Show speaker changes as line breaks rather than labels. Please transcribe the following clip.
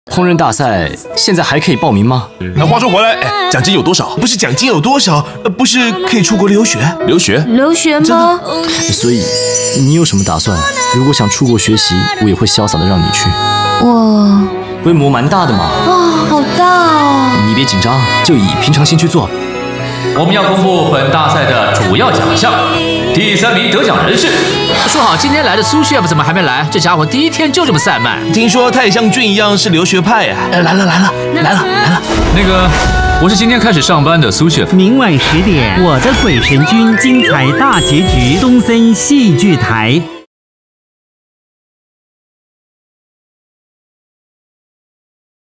烹饪大赛现在还可以报名吗？
那话说回来，奖金有多少？
不是奖金有多少，不是可以出国留学？
留学？
留学吗？
所以你有什么打算？如果想出国学习，我也会潇洒的让你去。
我
规模蛮大的嘛。
好大哦！
你别紧张，就以平常心去做。
我们要公布本大赛的主要奖项，第3名得奖人是。
说好今天来的苏 chef 怎么还没来？这家伙第一天就这么散漫。
听说他也像俊一样是留学派呀。
来了。
那个，我是今天开始上班的苏 chef。
明晚10点，我的鬼神君精彩大结局，东森戏剧台。